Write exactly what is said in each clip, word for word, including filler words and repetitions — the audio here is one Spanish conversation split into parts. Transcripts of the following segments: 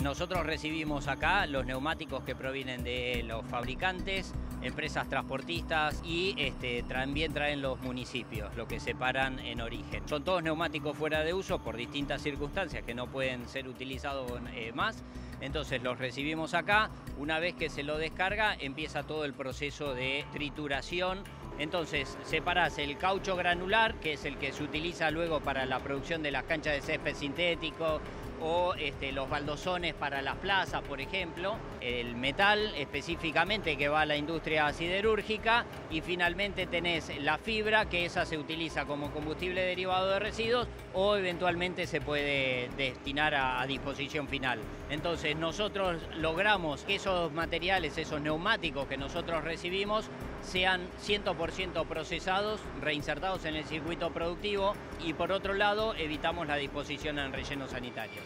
Nosotros recibimos acá los neumáticos que provienen de los fabricantes, empresas transportistas y este, también traen los municipios, lo que separan en origen. Son todos neumáticos fuera de uso por distintas circunstancias que no pueden ser utilizados eh, más. Entonces los recibimos acá, una vez que se lo descarga empieza todo el proceso de trituración. Entonces separás el caucho granular, que es el que se utiliza luego para la producción de las canchas de césped sintético o este, los baldosones para las plazas, por ejemplo, el metal específicamente que va a la industria siderúrgica y finalmente tenés la fibra, que esa se utiliza como combustible derivado de residuos o eventualmente se puede destinar a, a disposición final. Entonces nosotros logramos que esos materiales, esos neumáticos que nosotros recibimos, sean cien por ciento procesados, reinsertados en el circuito productivo y por otro lado evitamos la disposición en relleno sanitario.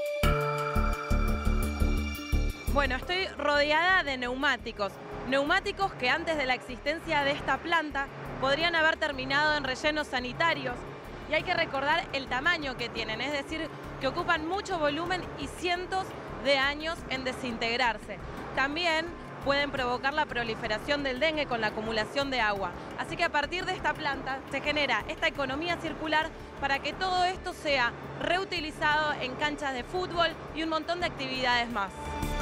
Bueno, estoy rodeada de neumáticos, neumáticos que antes de la existencia de esta planta podrían haber terminado en rellenos sanitarios y hay que recordar el tamaño que tienen, es decir, que ocupan mucho volumen y cientos de años en desintegrarse. También pueden provocar la proliferación del dengue con la acumulación de agua. Así que a partir de esta planta se genera esta economía circular para que todo esto sea reutilizado en canchas de fútbol y un montón de actividades más.